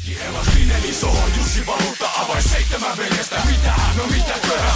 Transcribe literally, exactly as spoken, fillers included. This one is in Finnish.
Kaikki elastinen iso Jussi valuutta avais seitsemän veljestä. Mitä? No mitäköhän?